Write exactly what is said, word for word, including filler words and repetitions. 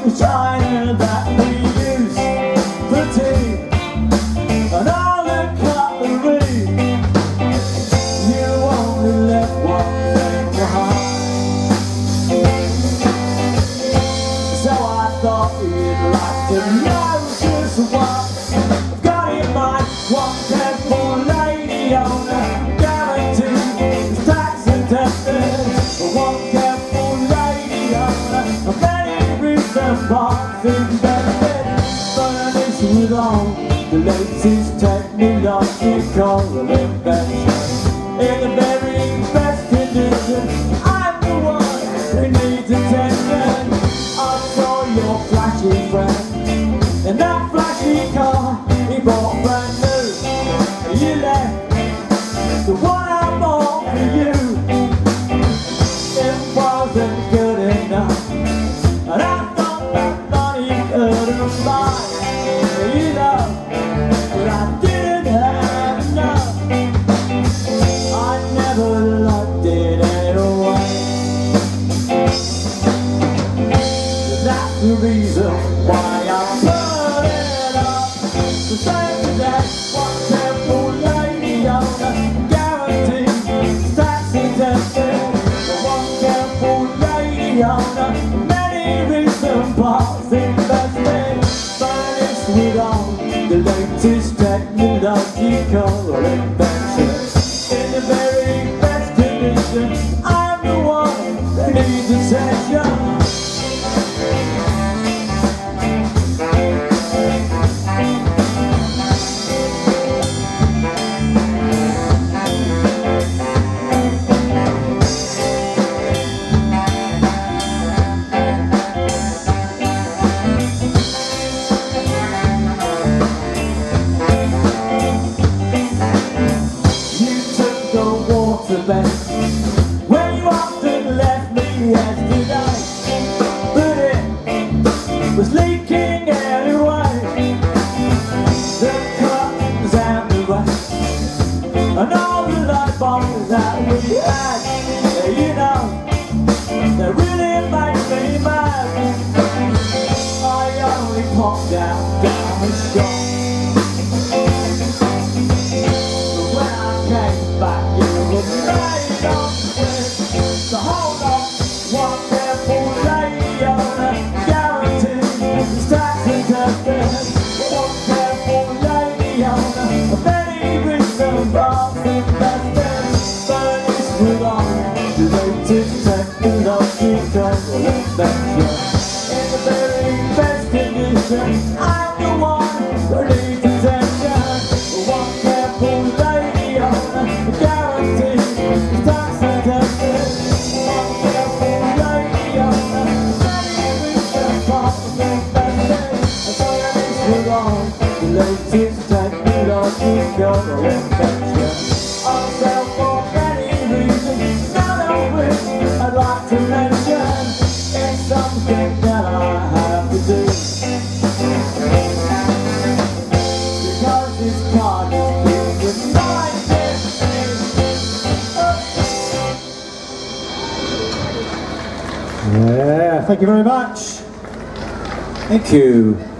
shiner that we used for tea, and all the cutlery. You only left one thing behind. So I thought you'd like to know just what I've got in mind. One careful lady on a guarantee is tax attested. One careful lady on a many recent parts invested, furnished with all the latest technological invention. In the very best condition, I'm the one who needs attention. I saw your flashy friend in that flashy car he bought brand new. You left the one I bought for you. It wasn't good enough, and I thought that money couldn't buy you love, but I didn't have enough. I never loved it anyway. That's the reason why I put it up. The same that one careful lady on a guarantee is tax attested. The one careful lady on a many recent parts invested, furnished with all the latest technological invention. In the very best condition, I'm the one that needs attention. When you often left me yesterday, but it was leaking anyway. The curtains and the rest, and all the light bulbs that we had, you know, they really make me mad. I only popped out down the shop, but when I came back, you were made on the hold on. One careful lady on a guarantee is tax attested. One careful lady on a many recent parts invested, furnished with all the latest technological invention. In the very best condition, I'm the one who needs attention. One careful lady on a guarantee is tax attested. One careful lady on a many recent parts invested, furnished with all the latest technological invention. I'll sell for many reasons, none of which I'd like to mention. It's something that I have to do, because this card is filled with my destiny. Yeah, thank you very much. Thank you.